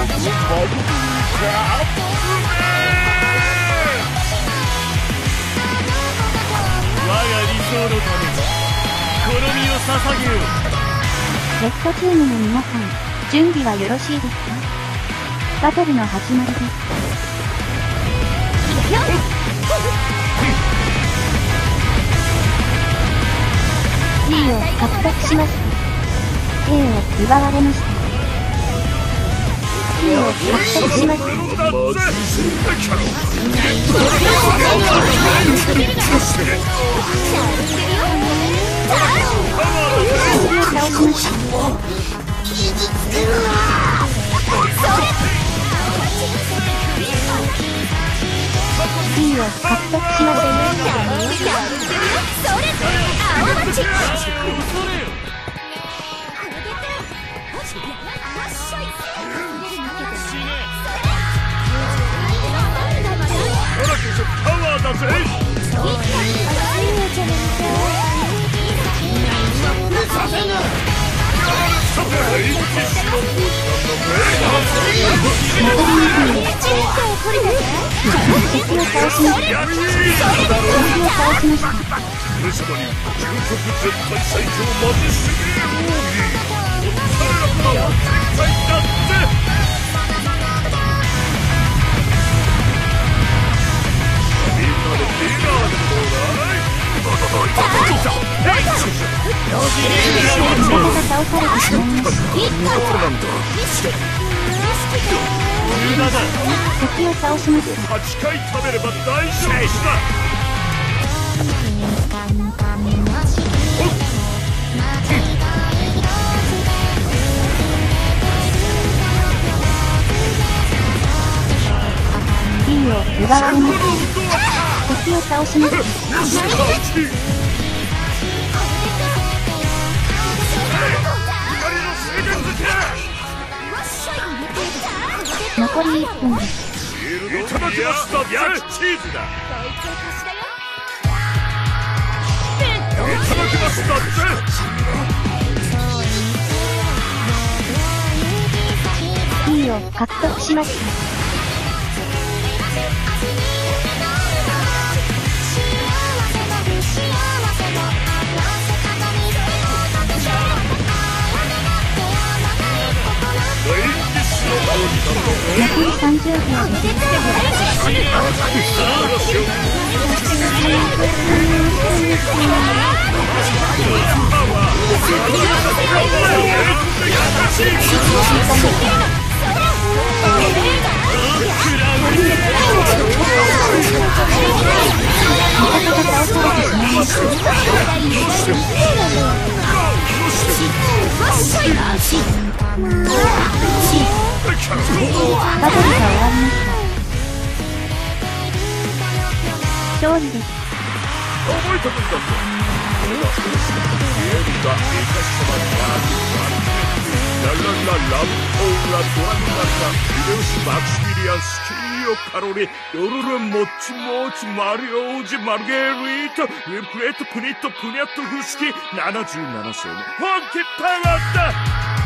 我が理想のためにこの身を捧げよう。 レッドチームの皆さん、準備はよろしいですか？バトルの始まりです。G を獲得しました。A を奪われました。T を獲得しました。T を獲得しました。 パワーだぜ。 敵を倒しました。 8回食べれば大丈夫だ。 D を奪われました。敵を倒しました。残り1分です。 いただきました。焼きチーズだ。いただきましたぜ。 D を獲得しました。残り30秒です。バトルが終わりました。勝利です。 覚えたもんだぞ。ララララブオーラドラムラカ秀吉マクシミリアンスキーオカロリヨルルモッチモーチマリオージマルゲリータウィンプレットプニットプニャットフスキ77世の本気パワーだ。